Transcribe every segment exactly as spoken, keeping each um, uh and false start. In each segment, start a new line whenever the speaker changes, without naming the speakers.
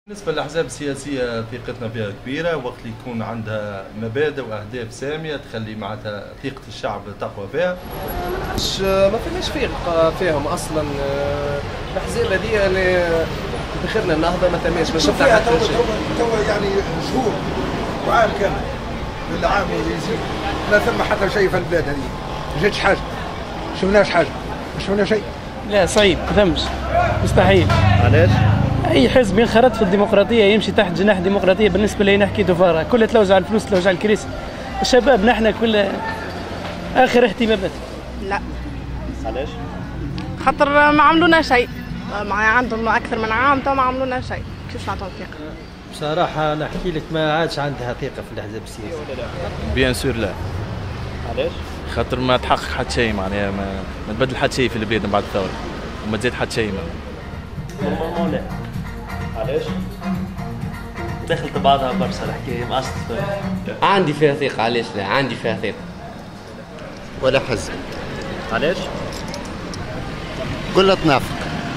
بالنسبة للأحزاب السياسية ثقتنا فيها كبيرة، وقت اللي يكون عندها مبادئ وأهداف سامية تخلي معناتها ثقة الشعب تقوى فيها.
مش ما فيناش ثقة فيهم أصلا. الأحزاب هذه اللي بخيرنا النهضة ما ثماش ما شفنا حتى شيء.
توا يعني شهور وعام كامل ولا عام ويزيد لا ثم حتى شيء في البلاد هذه، ما جاتش حاجة، ما شفناش حاجة، ما شفنا شيء.
لا صعيب ما ثمش، مستحيل.
علاش؟
اي حزب ينخرط في الديمقراطيه يمشي تحت جناح الديمقراطيه بالنسبه لي نحكي دوفارا كلها تلوج على الفلوس تلوج على الكريسي. الشباب نحن كل اخر اهتمامات.
لا.
علاش؟
خاطر ما عملونا شيء، ما عندهم اكثر من عام تو ما عملونا شيء، كيفاش نعطيهم ثقه؟
بصراحه نحكي لك ما عادش عندها ثقه في الاحزاب السياسيه.
بيان سور لا.
علاش؟
خاطر ما تحقق حتى شيء، معناها ما, ما تبدل حتى شيء في البلاد من بعد الثوره وما تزيد حتى شيء.
نورمالمون لا. علاش؟ دخلت بعضها برشا الحكايه ما اصلا.
عندي فيها ثقة. علاش لا؟ عندي فيها ثقة.
ولا حزب.
علاش؟
كلها تنافق،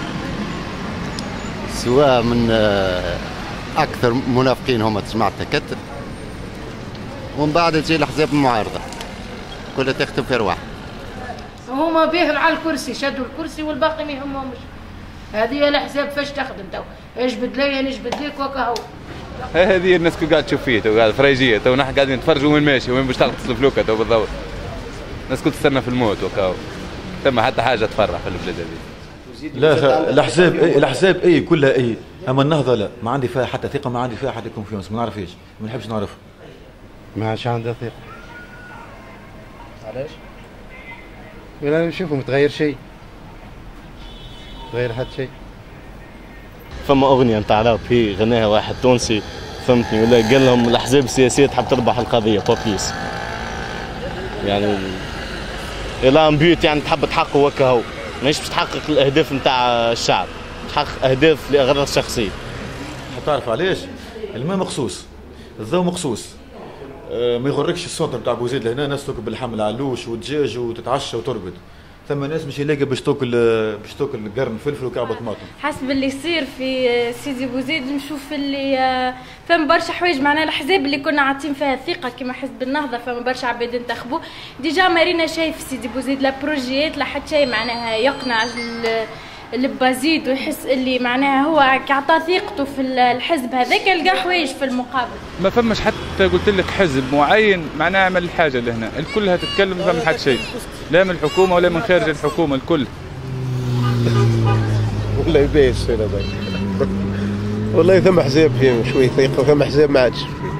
سواء من أكثر منافقين هم تسمع التكتل، ومن بعد تجي الأحزاب المعارضة كلها تختم في رواح.
هما باهر على الكرسي، شدوا الكرسي والباقي ما يهمهمش. هذه الاحزاب فاش تخدم تو؟ اجبد لي نجبد ليك وكهو.
هذه الناس كل قاعد تشوف فيه تو قاعد فريجيه تو نحن قاعدين نتفرجوا وين ماشي وين باش تغطس الفلوكه تو بالضبط. الناس كل تستنى في الموت وكهو. ثم حتى حاجه تفرح في البلاد هذه.
لا الاحزاب اي الاحزاب اي كلها اي، اما النهضه لا، ما عندي فيها حتى ثقه، ما عندي فيها حتى كونفيونس، ما نعرفهاش، ما نحبش نعرفها.
ما عادش عندها ثقه.
علاش؟
ولا نشوفوا متغير شيء، تغير حتى شيء.
فما اغنيه نتاع راب هي غناها واحد تونسي فهمتني، ولا قال لهم الاحزاب السياسيه تحب تربح القضيه بابليس، يعني الان بيوت يعني تحب تحقق وكهو، ماهيش باش تحقق الاهداف نتاع الشعب، تحقق اهداف لاغراض شخصيه.
تعرف علاش؟ الماء مخصوص، الضوء مخصوص. أه ما يغركش السونتر نتاع بوزيد لهنا ناس تاكل بالحمل علوش ودجاج وتتعشى وترقد. ثم ناس مش يلاقي باش تاكل باش تاكل قرن فلفل وكعبه طماطم.
حسب اللي يصير في سيدي بوزيد نشوف اللي فما برشا حوايج، معناها الاحزاب اللي كنا عاطين فيها ثقه كما حزب النهضه فما برشا عباد انتخبوه، ديجا مارينا شيء في سيدي بوزيد لا بروجيات لا حتى شيء معناها يقنع البازيد ويحس اللي معناها هو كعطى ثقته في الحزب هذاك يلقى حوايج في المقابل.
ما فماش حتى قلت لك حزب معين معناها عمل الحاجه لهنا، الكلها تتكلم ما فما حتى شيء، لا من الحكومه ولا من خارج الحكومه الكل.
والله يبيش هنا والله ثم حزاب فيهم شوي ثقه وثم حزاب ما عادش.